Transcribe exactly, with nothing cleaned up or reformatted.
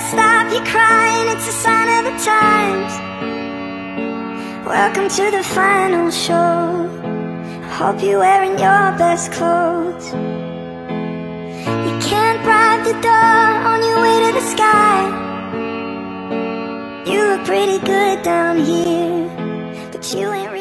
stop you crying, it's a sign of the times. Welcome to the final show. I hope you're wearing your best clothes. You can't bribe the door on your way to the sky. You look pretty good down here, but you ain't